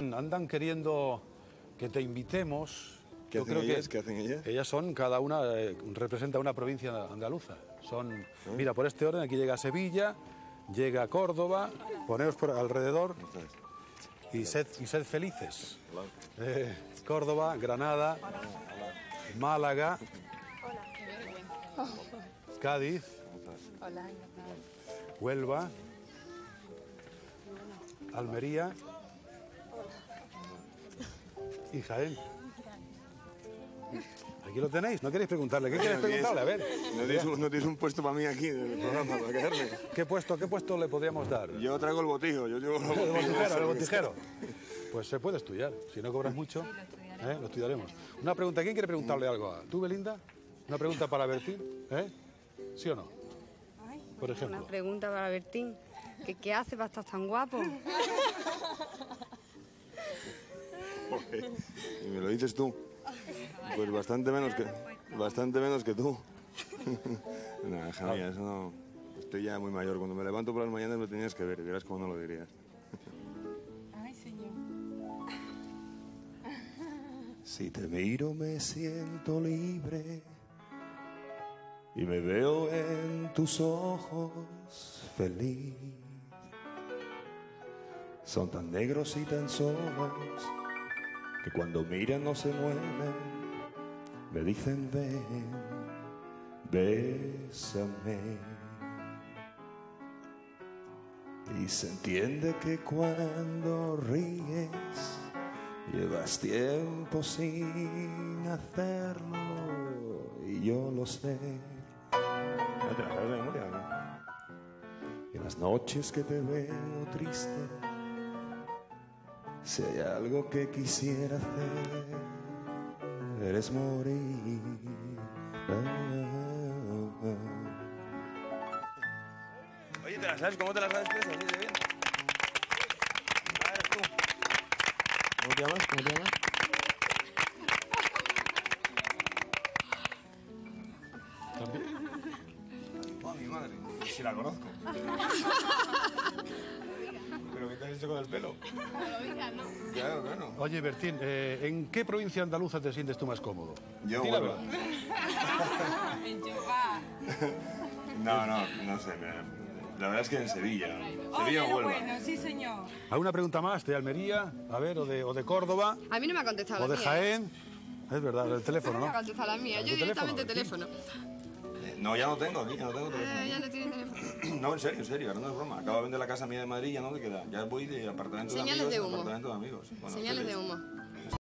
andan queriendo que te invitemos. ¿Qué hacen ellas? ¿Qué hacen ellas? Ellas son, cada una representa una provincia andaluza. Son, mira, por este orden, aquí llega Sevilla, llega Córdoba, poneos por alrededor y sed felices. Córdoba, Granada, Málaga, Cádiz, Huelva, Almería y Jaén. Aquí lo tenéis, ¿no queréis preguntarle? ¿Qué queréis preguntarle? A ver. ¿No tienes un puesto para mí aquí en el programa para quedarme? ¿Qué puesto le podríamos dar? Yo traigo el botijo, yo llevo el botijero. Pues se puede estudiar, si no cobras mucho, lo estudiaremos. Una pregunta, ¿quién quiere preguntarle algo? ¿Tú, Belinda? ¿Una pregunta para Bertín? ¿Sí o no? Por ejemplo. Una pregunta para Bertín. ¿Qué hace para estar tan guapo? Y me lo dices tú. Pues bastante menos que tú. No, hija mía, eso no. Estoy ya muy mayor. Cuando me levanto por las mañanas me tenías que ver y verás cómo no lo dirías. Ay, señor. Si te miro me siento libre y me veo en tus ojos feliz. Son tan negros y tan solos que cuando miran no se mueven. Me dicen ven, bésame. Y se entiende que cuando ríes llevas tiempo sin hacerlo y yo lo sé. ¿No te la sabes de memoria, no? Y en las noches que te veo triste, si hay algo que quisiera hacer, eres morir. Oye, ¿te la sabes? ¿Cómo te la sabes? ¿Así de bien? A ver, tú. ¿Cómo te llamas? ¿Cómo te llamas? Oh, mi madre, si la conozco. ¿Pero qué te has hecho con el pelo? No lo digas, ¿no? Claro, claro. Oye, Bertín, ¿en qué provincia andaluza te sientes tú más cómodo? Yo, Tira, Huelva. Enchufá. No sé. La verdad es que en Sevilla. Sevilla o Huelva. Bueno, sí, señor. ¿Alguna pregunta más de Almería? A ver, o de Córdoba, A mí no me ha contestado o la de mía. Jaén. Es verdad, el teléfono, No me ¿no? ha contestado la mía. ¿Tu Yo directamente teléfono? No, ya no tengo aquí, ya no tengo teléfono. Ya no tiene teléfono. No, en serio, ahora no es broma. Acabo de vender la casa mía de Madrid y ya no le queda. Ya voy de apartamento Señales de de amigos humo. a apartamento de amigos. Bueno, Señales de hoteles. humo.